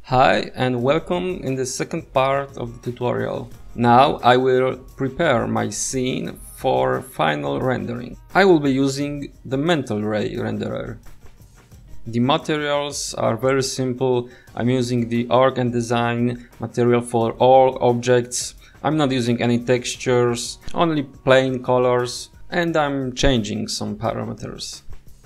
Hi and welcome in the second part of the tutorial. Now I will prepare my scene for final rendering. I will be using the mental ray renderer. The materials are very simple. I'm using the arc and design material for all objects. I'm not using any textures, only plain colors, and I'm changing some parameters.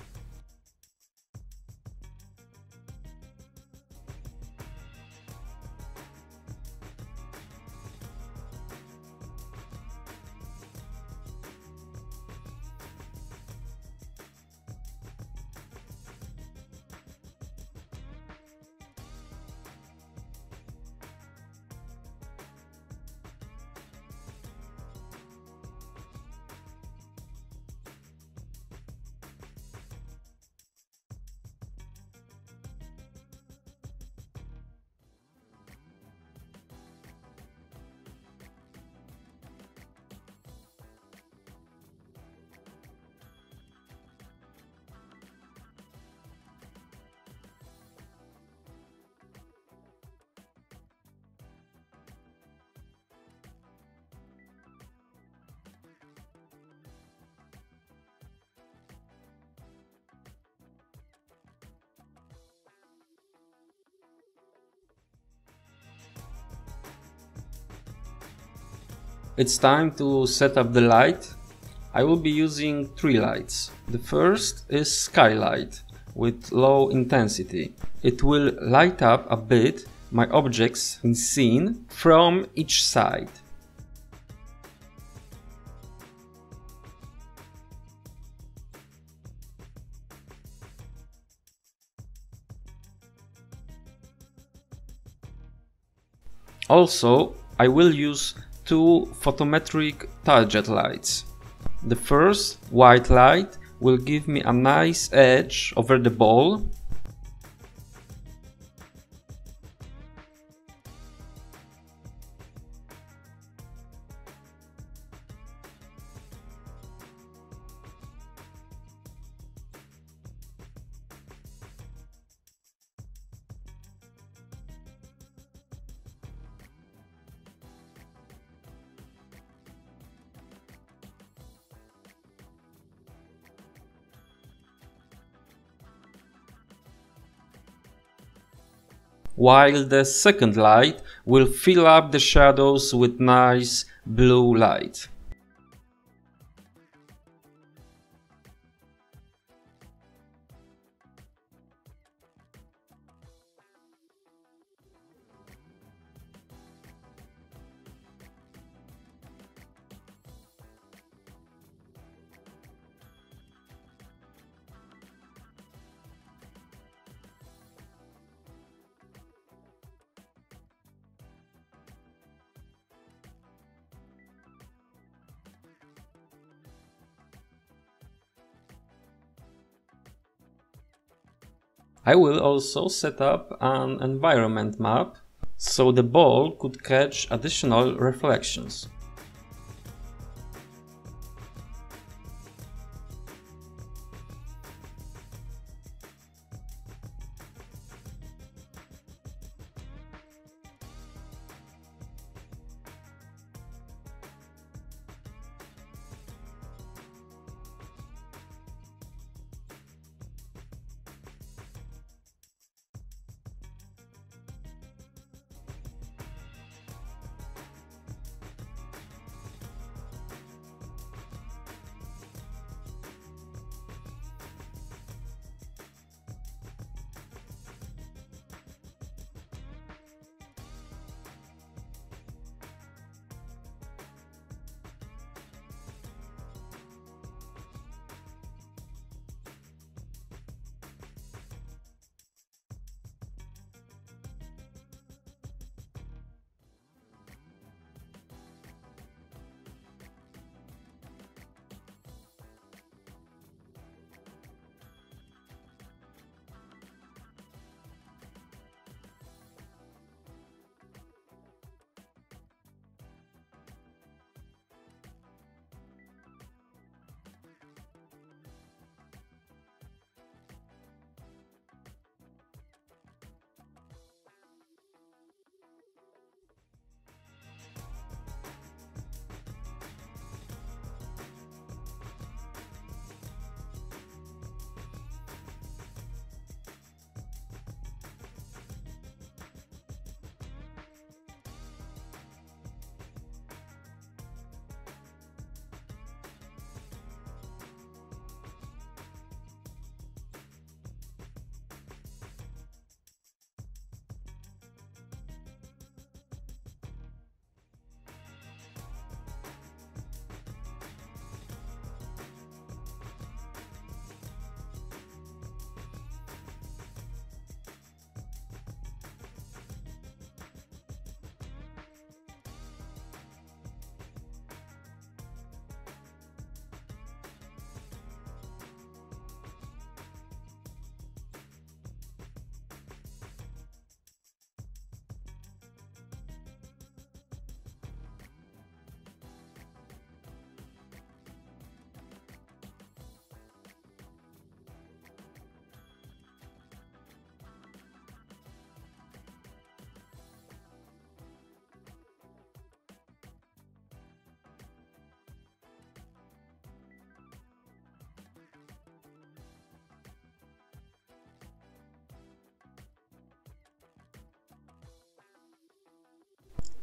It's time to set up the light. I will be using three lights. The first is skylight with low intensity. It will light up a bit my objects in scene from each side. Also, I will use two photometric target lights. The first white light will give me a nice edge over the ball. While the second light will fill up the shadows with nice blue light. I will also set up an environment map so the ball could catch additional reflections.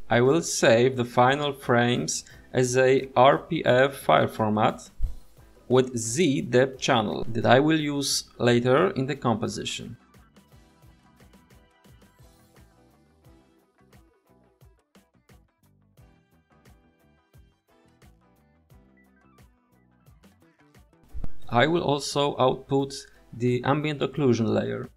I will save the final frames as a RPF file format with Z depth channel that I will use later in the composition. I will also output the ambient occlusion layer.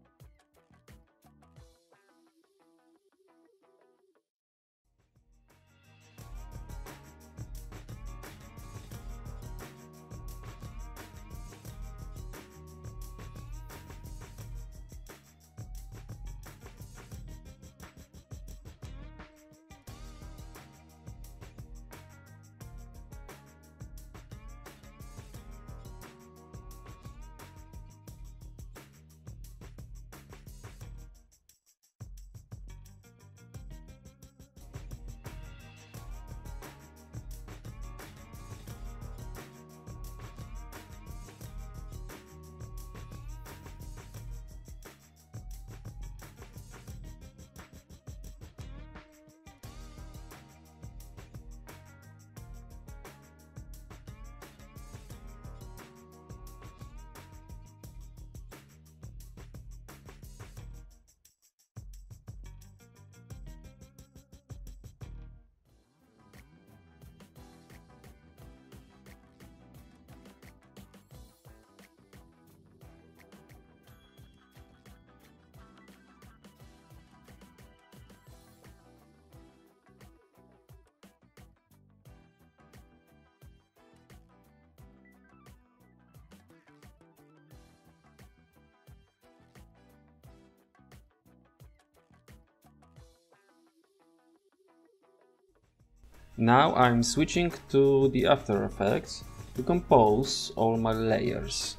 Now I'm switching to the After Effects to compose all my layers.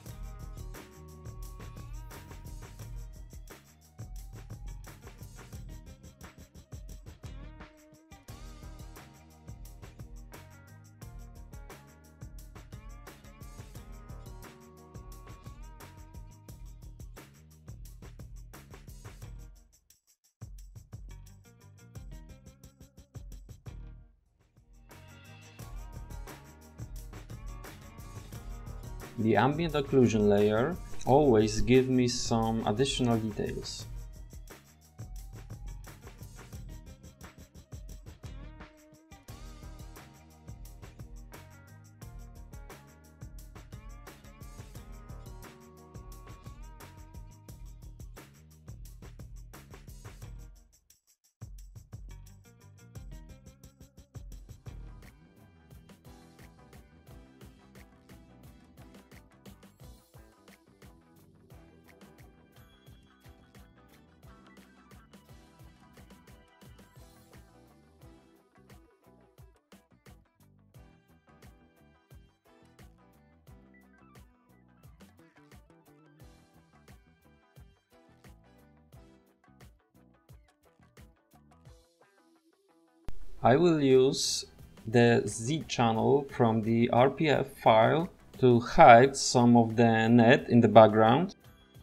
The ambient occlusion layer always gives me some additional details. I will use the Z channel from the RPF file to hide some of the net in the background.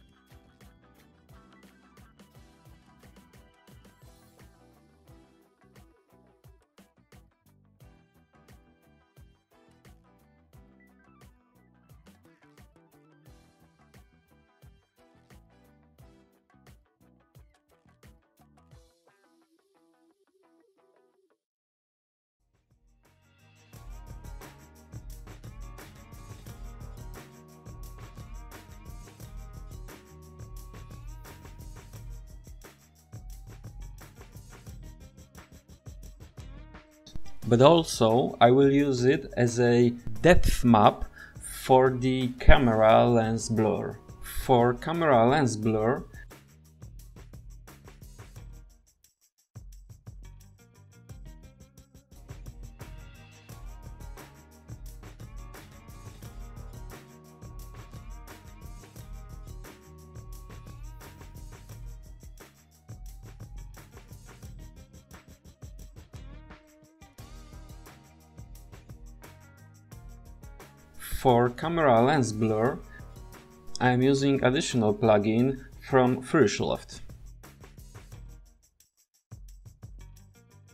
But also I will use it as a depth map for the camera lens blur. For camera lens blur, I am using additional plugin from FreeShelft.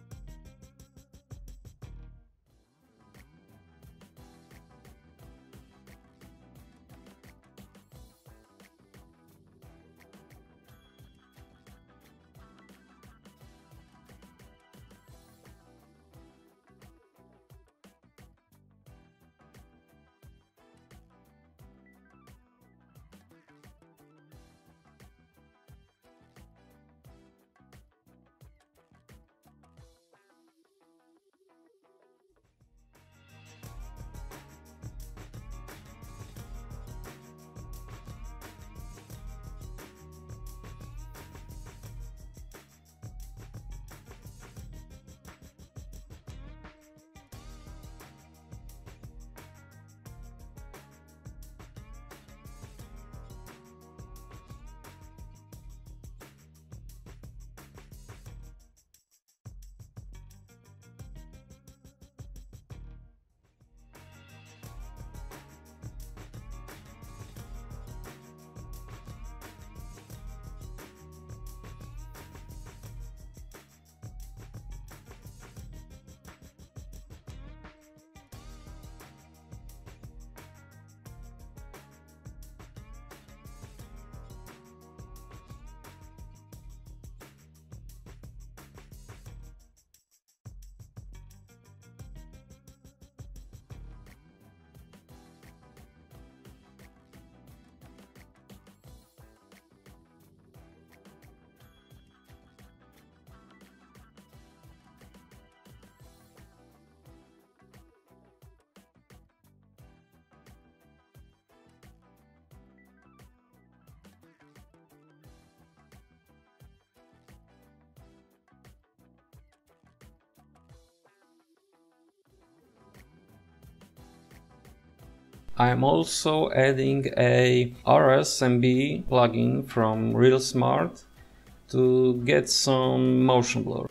I am also adding a RSMB plugin from RealSmart to get some motion blur.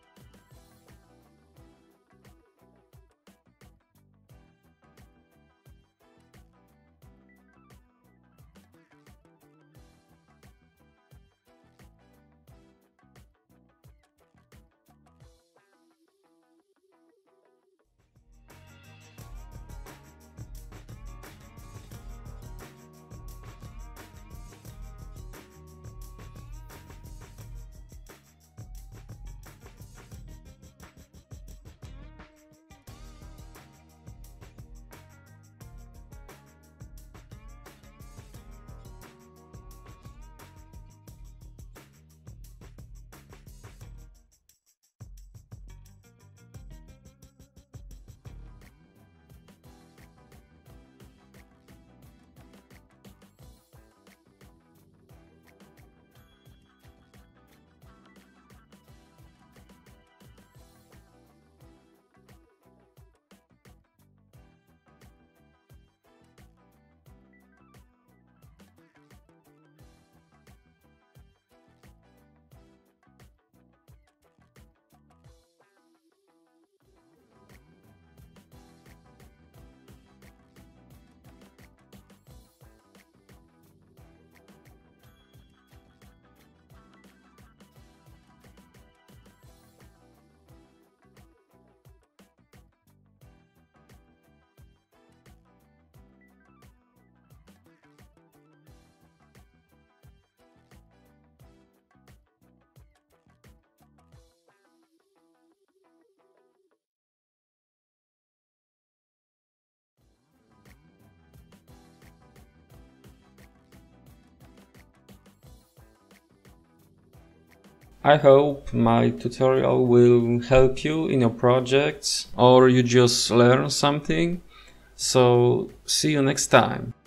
I hope my tutorial will help you in your projects or you just learn something. So see you next time.